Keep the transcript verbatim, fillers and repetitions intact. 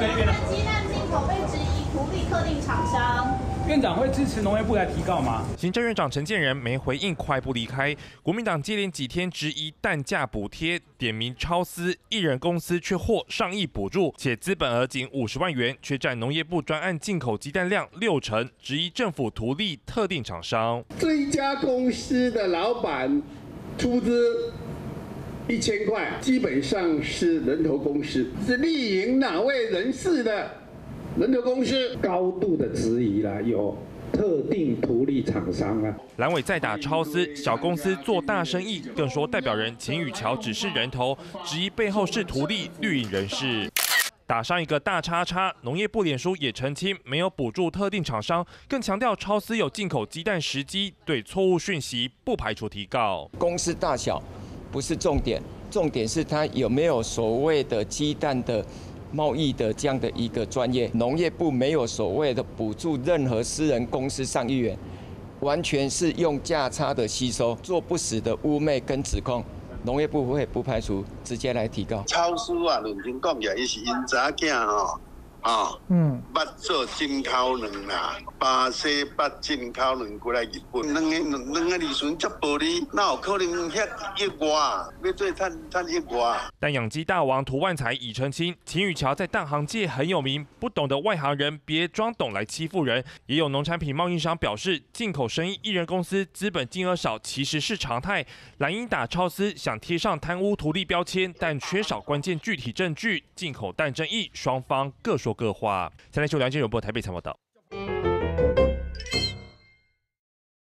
这边了。 鸡蛋进口被质疑图利特定厂商。 院长会支持农业部来提告吗？ 行政院长陈建仁没回应，快步离开。国民党接连几天质疑蛋价补贴，点名超思一人公司却获上亿补助，且资本额仅五十万元，却占农业部专案进口鸡蛋量六成，质疑政府图利特定厂商。 这一家公司的老板出资一千块，基本上是人头公司，是利营哪位人士的？ 人头公司高度的质疑啦，有特定图利厂商啊。 蓝委再打超思小公司做大生意，更说代表人秦宇桥只是人头，质疑背后是图利绿营人士。打上一个大叉叉，农业部脸书也澄清没有补助特定厂商，更强调超思有进口鸡蛋时机，对错误讯息不排除提告。 公司大小不是重点，重点是它有没有所谓的鸡蛋的。 贸易的这样的一个专业，农业部没有所谓的补助任何私人公司上亿元，完全是用价差的吸收，做不实的污蔑跟指控。农业部会不排除直接来提告。 超市啊，认真讲起来，伊是因查囝吼，啊，嗯，捌做进口卵啦，巴西捌进口卵过来日本，两个两个利润足暴利，哪有可能遐亿外要做赚赚亿外？ 但养鸡大王涂万才已澄清，秦宇桥在蛋行界很有名，不懂的外行人别装懂来欺负人。也有农产品贸易商表示，进口生意一人公司资本金额少其实是常态。蓝鹰打超思想贴上贪污图利标签，但缺少关键具体证据。进口蛋争议，双方各说各话。三立新闻梁建荣播台北采访报道。